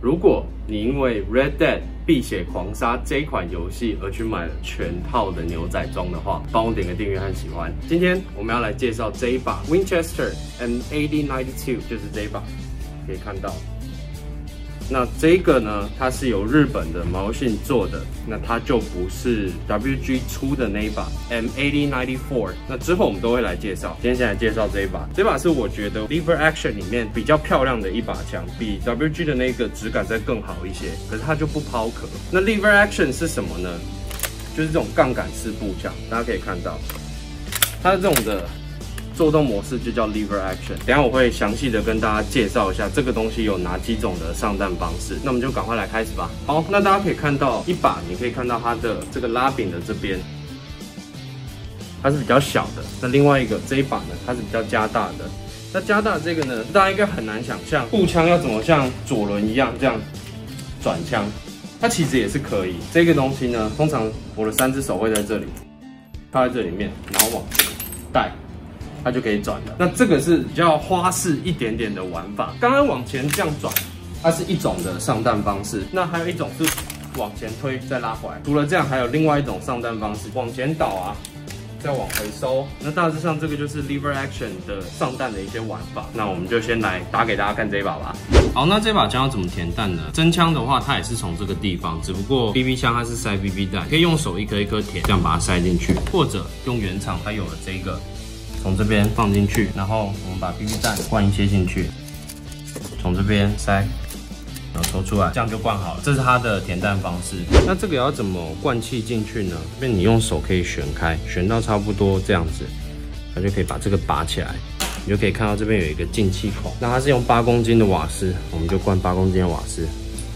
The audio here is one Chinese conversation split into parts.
如果你因为 Red Dead 碧血狂杀这一款游戏而去买了全套的牛仔装的话，帮我点个订阅和喜欢。今天我们要来介绍这一把 Winchester M8092，就是这一把，可以看到。那这个呢，它是由日本的毛信做的，那它就不是 WG 出的那一把 M8094。那之后我们都会来介绍。今天先来介绍这一把，这把是我觉得 Lever Action 里面比较漂亮的一把枪，比 WG 的那个质感再更好一些。可是它就不抛壳。那 Lever Action 是什么呢？就是这种杠杆式步枪，大家可以看到，它的这种的做动模式就叫 Lever Action。等一下我会详细的跟大家介绍一下这个东西有哪几种的上弹方式。那我们就赶快来开始吧。好，那大家可以看到一把，你可以看到它的这个拉柄的这边，它是比较小的。那另外一个这一把呢，它是比较加大的。那加大这个呢，大家应该很难想象步枪要怎么像左轮一样这样转枪，它其实也是可以。这个东西呢，通常我的3只手会在这里，套在这里面，然后往前带。它就可以转了。那这个是比较花式一点点的玩法。刚刚往前这样转，它是一种的上弹方式。那还有一种是往前推再拉回来。除了这样，还有另外一种上弹方式，往前倒啊，再往回收。那大致上这个就是 Lever Action 的上弹的一些玩法。那我们就先来打给大家看这一把吧。好，那这把枪要怎么填弹呢？真枪的话，它也是从这个地方，只不过 BB 枪它是塞 BB 弹，可以用手一颗一颗填，这样把它塞进去，或者用原厂它有了这个。从这边放进去，然后我们把 BB 弹灌一些进去，从这边塞，然后抽出来，这样就灌好了。这是它的填弹方式。那这个要怎么灌气进去呢？这边你用手可以旋开，旋到差不多这样子，它就可以把这个拔起来。你就可以看到这边有一个进气孔。那它是用8公斤的瓦斯，我们就灌8公斤的瓦斯。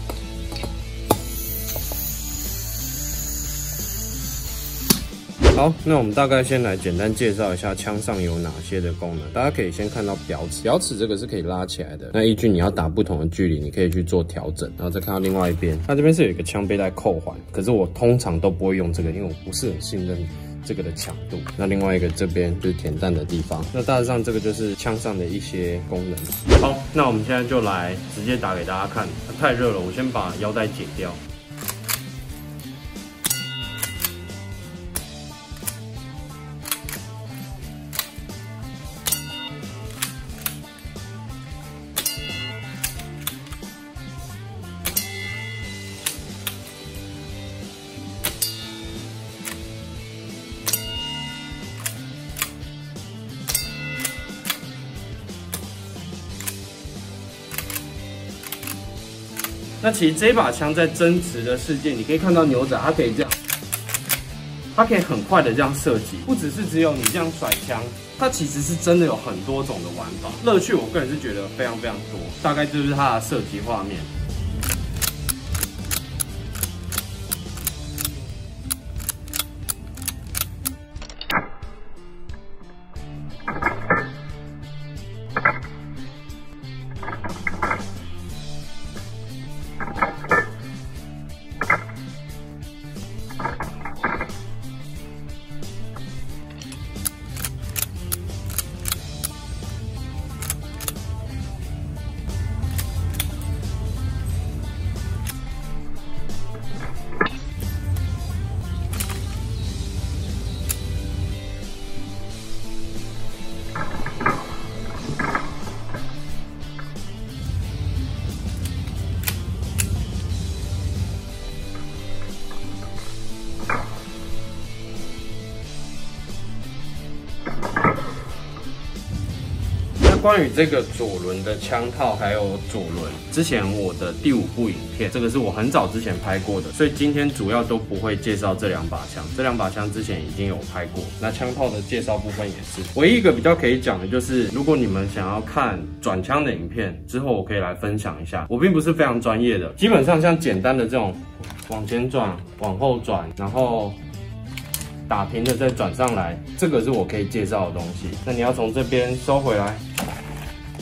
好，那我们大概先来简单介绍一下枪上有哪些的功能。大家可以先看到表尺，表尺这个是可以拉起来的。那依据你要打不同的距离，你可以去做调整。然后再看到另外一边，它这边是有一个枪背带扣环，可是我通常都不会用这个，因为我不是很信任这个的强度。那另外一个这边就是填弹的地方。那大致上这个就是枪上的一些功能。好，那我们现在就来直接打给大家看。太热了，我先把腰带解掉。那其实这把枪在真实的世界，你可以看到牛仔，它可以这样，它可以很快的这样射击，不只有你这样甩枪，它其实是真的有很多种的玩法，乐趣我个人是觉得非常非常多。大概就是它的射击画面。关于这个左轮的枪套还有左轮，之前我的第5部影片，这个是我很早之前拍过的，所以今天主要都不会介绍这2把枪。这2把枪之前已经有拍过，那枪套的介绍部分也是。唯一一个比较可以讲的就是，如果你们想要看转枪的影片，之后我可以来分享一下。我并不是非常专业的，基本上像简单的这种往前转、往后转，然后打平的再转上来，这个是我可以介绍的东西。那你要从这边收回来，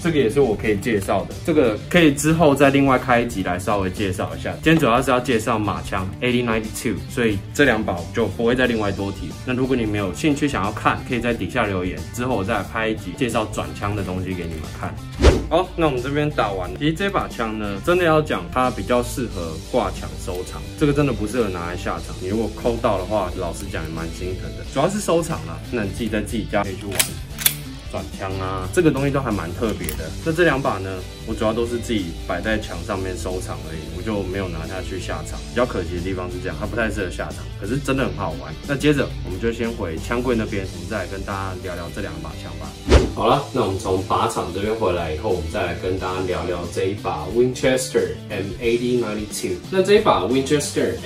这个也是我可以介绍的，这个可以之后再另外开一集来稍微介绍一下。今天主要是要介绍马枪 8092， 所以这2把我就不会再另外多提。那如果你们有兴趣想要看，可以在底下留言，之后我再来拍一集介绍转枪的东西给你们看。好，那我们这边打完了。其实这把枪呢，真的要讲它比较适合挂墙收藏，这个真的不适合拿来下场。你如果抠到的话，老实讲也蛮心疼的。主要是收藏啦，那你自己在自己家可以去玩。转枪啊，这个东西都还蛮特别的。那这2把呢，我主要都是自己摆在墙上面收藏而已，我就没有拿它去下场。比较可惜的地方是这样，它不太适合下场，可是真的很好玩。那接着我们就先回枪柜那边，我们再来跟大家聊聊这2把枪吧。好了，那我们从靶场这边回来以后，我们再来跟大家聊聊这一把 Winchester M8092。那这一把 Winchester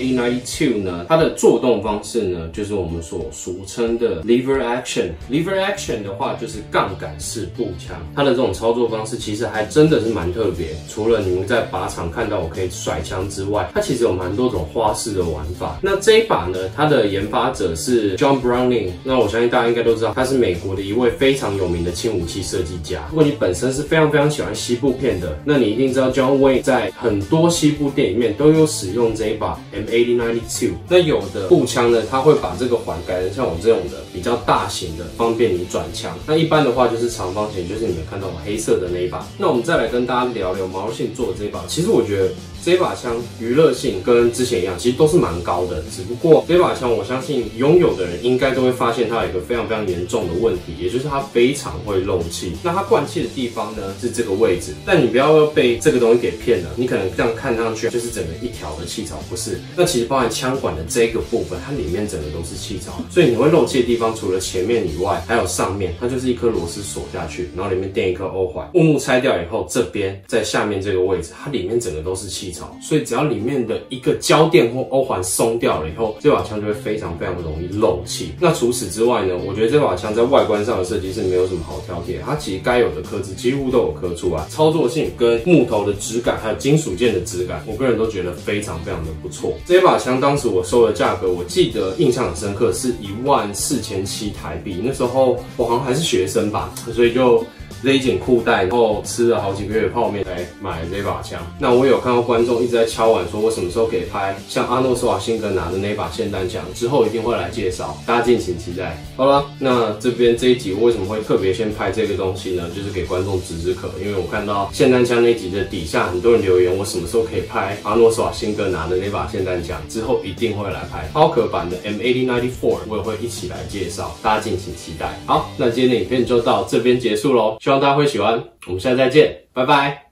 M8092 呢，它的作动方式呢，就是我们所俗称的 lever action。lever action 的话，就是杠杆式步枪。它的这种操作方式其实还真的是蛮特别。除了你们在靶场看到我可以甩枪之外，它其实有蛮多种花式的玩法。那这一把呢，它的研发者是 John Browning。那我相信大家应该都知道，他是美国的一位非常有名的轻武器设计家。如果你本身是非常喜欢西部片的，那你一定知道 John Wayne 在很多西部电影里面都有使用这一把 M8092。那有的步枪呢，它会把这个环改成像我这种的比较大型的，方便你转枪。那一般的话就是长方形，就是你们看到黑色的那一把。那我们再来跟大家聊聊毛信做的这一把。其实我觉得这把枪娱乐性跟之前一样，其实都是蛮高的。只不过这把枪，我相信拥有的人应该都会发现它有一个非常严重的问题，也就是它非常会漏气。那它灌气的地方呢是这个位置，但你不要被这个东西给骗了。你可能这样看上去就是整个一条的气槽，不是。那其实包含枪管的这个部分，它里面整个都是气槽，所以你会漏气的地方，除了前面以外，还有上面，它就是一颗螺丝锁下去，然后里面垫一颗欧环。雾幕拆掉以后，这边在下面这个位置，它里面整个都是气槽，所以只要里面的一个胶垫或欧环松掉了以后，这把枪就会非常容易漏气。那除此之外呢，我觉得这把枪在外观上的设计是没有什么好挑剔的，它其实该有的刻字几乎都有刻出来，操作性跟木头的质感，还有金属件的质感，我个人都觉得非常的不错。这把枪当时我收的价格，我记得印象很深刻，是14700台币。那时候我好像还是学生吧，所以就勒紧裤带，然后吃了好几个月的泡面才买了这把枪。那我有看到观众一直在敲碗说，我什么时候可以拍像阿诺·施瓦辛格拿的那把霰弹枪，之后一定会来介绍，大家敬请期待。好了，那这边这一集我为什么会特别先拍这个东西呢？就是给观众止渴，因为我看到霰弹枪那集的底下很多人留言，我什么时候可以拍阿诺·施瓦辛格拿的那把霰弹枪，之后一定会来拍。抛壳版的 M8094 我也会一起来介绍，大家敬请期待。好，那今天的影片就到这边结束咯，希望大家会喜欢，我们下次再见，拜拜。